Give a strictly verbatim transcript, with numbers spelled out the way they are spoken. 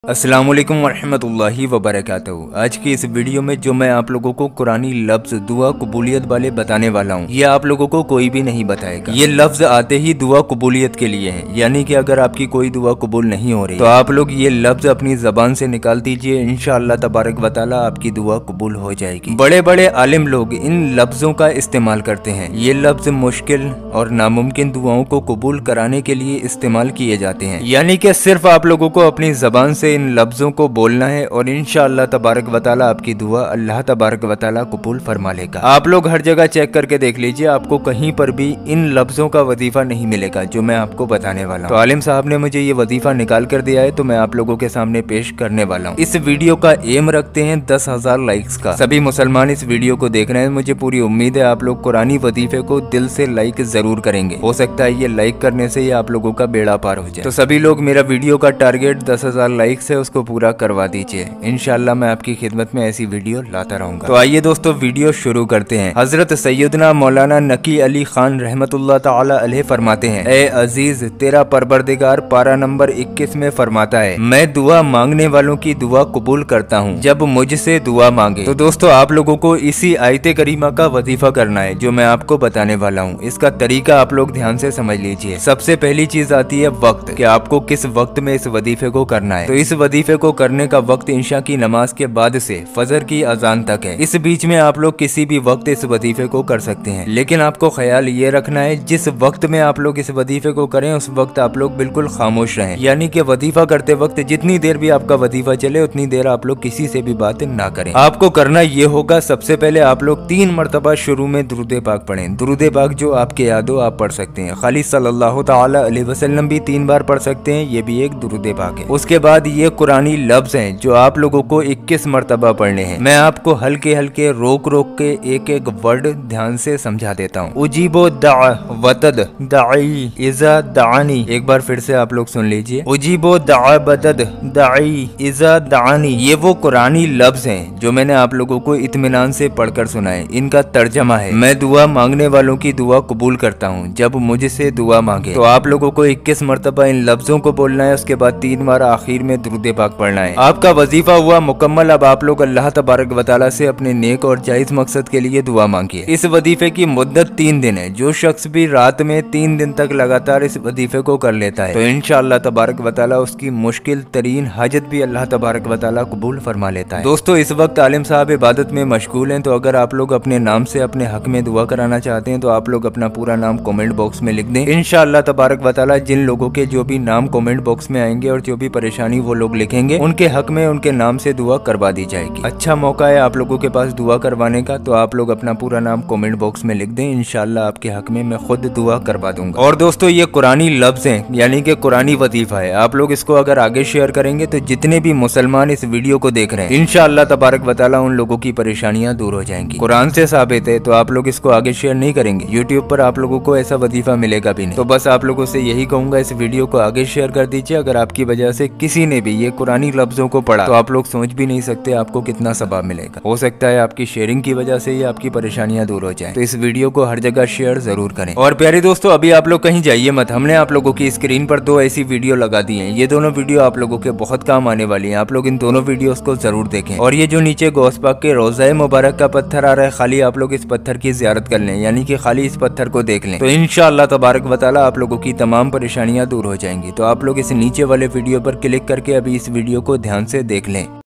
अस्सलाम वालेकुम वरहमतुल्लाहि वबरकातुहू। आज की इस वीडियो में जो मैं आप लोगों को कुरानी लफ्ज़ दुआ कबूलियत वाले बताने वाला हूँ, ये आप लोगों को कोई भी नहीं बताएगा। ये लफ्ज़ आते ही दुआ कबूलियत के लिए हैं, यानी कि अगर आपकी कोई दुआ कबूल नहीं हो रही तो आप लोग ये लफ्ज़ अपनी ज़बान से निकाल दीजिए, इंशाअल्लाह तबारक व तआला आपकी दुआ कबूल हो जाएगी। बड़े बड़े आलिम लोग इन लफ्ज़ों का इस्तेमाल करते हैं। ये लफ्ज़ मुश्किल और नामुमकिन दुआओं को कबूल कराने के लिए इस्तेमाल किए जाते हैं, यानी कि सिर्फ आप लोगों को अपनी ज़बान से इन लफ्ज़ों को बोलना है और इंशाअल्लाह तबारक व तआला आपकी दुआ अल्लाह तबारक व तआला कबूल फरमा लेगा। आप लोग हर जगह चेक करके देख लीजिए, आपको कहीं पर भी इन लफ्ज़ों का वजीफा नहीं मिलेगा जो मैं आपको बताने वाला हूँ। तो आलिम साहब ने मुझे ये वजीफा निकाल कर दिया है, तो मैं आप लोगों के सामने पेश करने वाला हूँ। इस वीडियो का एम रखते हैं दस हजार लाइक्स का। सभी मुसलमान इस वीडियो को देख रहे हैं, मुझे पूरी उम्मीद है आप लोग कुरानी वजीफे को दिल से लाइक जरूर करेंगे। हो सकता है ये लाइक करने से ही आप लोगों का बेड़ा पार हो जाए। तो सभी लोग मेरा वीडियो का टारगेट दस हजार लाइक्स है, उसको पूरा करवा दीजिए। इंशाअल्लाह मैं आपकी खिदमत में ऐसी वीडियो लाता रहूंगा। तो आइए दोस्तों वीडियो शुरू करते हैं। हजरत सैयदना मौलाना नकी अली खान रहमतुल्लाह ताला अलैह फरमाते हैं, ए अजीज, तेरा परवरदिगार पारा नंबर इक्कीस में फरमाता है, मैं दुआ मांगने वालों की दुआ कबूल करता हूँ जब मुझसे दुआ मांगे। तो दोस्तों आप लोगों को इसी आयते करीमा का वजीफा करना है जो मैं आपको बताने वाला हूँ। इसका तरीका आप लोग ध्यान से समझ लीजिए। सबसे पहली चीज आती है वक्त, कि आपको किस वक्त में इस वजीफे को करना है। तो इस वजीफे को करने का वक्त इंशा की नमाज के बाद से फजर की अजान तक है। इस बीच में आप लोग किसी भी वक्त इस वजीफे को कर सकते हैं, लेकिन आपको ख्याल ये रखना है जिस वक्त में आप लोग इस वजीफे को करें उस वक्त आप लोग बिल्कुल खामोश रहें, यानी कि वजीफा करते वक्त जितनी देर भी आपका वजीफा चले उतनी देर आप लोग किसी से भी बात ना करें। आपको करना ये होगा, सबसे पहले आप लोग तीन मरतबा शुरू में दुरूद पाक पढ़ें। दुरूद पाक जो आपके याद हो आप पढ़ सकते हैं। खाली सल्लल्लाहु ताला अलैहि वसल्लम भी तीन बार पढ़ सकते हैं, ये भी एक दुरूद पाक है। उसके बाद ये कुरानी लफ्ज हैं जो आप लोगों को इक्कीस मरतबा पढ़ने हैं। मैं आपको हल्के हल्के रोक रोक के एक एक वर्ड ध्यान से समझा देता हूँ। उजीबो दावतद दाई इजा दानी, एक बार फिर से आप लोग सुन लीजिए। उजीबो दावतद दाई इजा दानी, ये वो कुरानी लफ्ज हैं जो मैंने आप लोगों को इत्मीनान से पढ़कर सुनाए। इनका तर्जमा है, मैं दुआ मांगने वालों की दुआ कबूल करता हूँ जब मुझसे दुआ मांगे। तो आप लोगों को इक्कीस मरतबा इन लफ्जों को बोलना है, उसके बाद तीन बार आखिर में दुरूद पाक पढ़ना है। आपका वजीफा हुआ मुकम्मल। अब आप लोग अल्लाह तबारक व तआला से अपने नेक और जायज मकसद के लिए दुआ मांगिए। इस वजीफे की मुद्दत तीन दिन है। जो शख्स भी रात में तीन दिन तक लगातार इस वजीफे को कर लेता है तो इंशाअल्लाह तबारक व तआला उसकी मुश्किल तरीन हाजत भी अल्लाह तबारक व तआला कबूल फरमा लेता है। दोस्तों इस वक्त आलिम साहब इबादत में मशगूल हैं, तो अगर आप लोग अपने नाम से अपने हक में दुआ कराना चाहते हैं तो आप लोग अपना पूरा नाम कमेंट बॉक्स में लिख दें। इंशाअल्लाह तबारक व तआला जिन लोगों के जो भी नाम कमेंट बॉक्स में आएंगे और जो भी परेशानी वो लोग लिखेंगे उनके हक में उनके नाम से दुआ करवा दी जाएगी। अच्छा मौका है आप लोगों के पास दुआ करवाने का, तो आप लोग अपना पूरा नाम कमेंट बॉक्स में लिख दें। इंशाअल्लाह आपके हक में मैं खुद दुआ करवा दूंगा। और दोस्तों ये कुरानी लफ्ज हैं, यानी कि कुरानी वजीफा है। आप लोग इसको अगर आगे शेयर करेंगे तो जितने भी मुसलमान इस वीडियो को देख रहे हैं इंशाअल्लाह तबारक व तआला उन लोगों की परेशानियां दूर हो जाएंगी। कुरान से साबित है, तो आप लोग इसको आगे शेयर नहीं करेंगे, यूट्यूब पर आप लोगों को ऐसा वजीफा मिलेगा भी नहीं। तो बस आप लोगों से यही कहूंगा, इस वीडियो को आगे शेयर कर दीजिए। अगर आपकी वजह से किसी ने भी ये कुरानी लफ्जों को पढ़ा तो आप लोग सोच भी नहीं सकते आपको कितना सवाब मिलेगा। हो सकता है आपकी शेयरिंग की वजह से ही आपकी परेशानियां दूर हो जाएं। तो इस वीडियो को हर जगह शेयर जरूर करें। और प्यारे दोस्तों अभी आप लोग कहीं जाइए मत, हमने आप लोगों की स्क्रीन पर दो ऐसी वीडियो लगा दी है। ये दोनों वीडियो आप लोगों के बहुत काम आने वाली है। आप लोग इन दोनों वीडियोस को जरूर देखें। और ये जो नीचे गौस पाक के रोज़ा मुबारक का पत्थर आ रहा है, खाली आप लोग इस पत्थर की ज़ियारत कर लें, यानी कि खाली इस पत्थर को देख लें, तो इंशाअल्लाह तबारक व तआला आप लोगों की तमाम परेशानियां दूर हो जाएंगी। तो आप लोग इस नीचे वाले वीडियो पर क्लिक करके अभी इस वीडियो को ध्यान से देख लें।